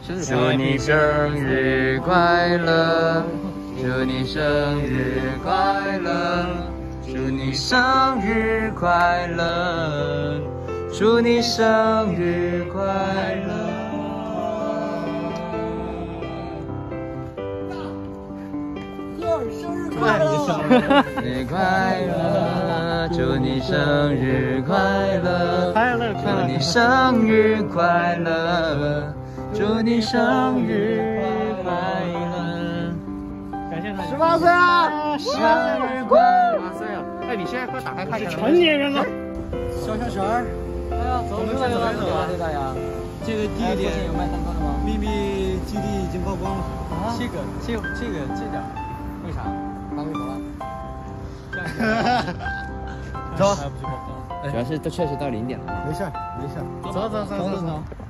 祝你生日快乐，祝你生日快乐，祝你生日快乐，祝你生日快乐。 生日快乐！ 生日快乐，祝你生日快乐，祝你生日快乐，祝你生日快乐。 感谢他。18岁了， 生日快乐 ！18岁了。哎，你现在快打开看一下。 成年人了。 小神儿。哎呀，走没有了，对的呀。这个地点有卖蛋糕的吗？秘密基地已经曝光了。啊？这点。为啥？发微博了。走。 主要是都确实到0点了。 没事。走。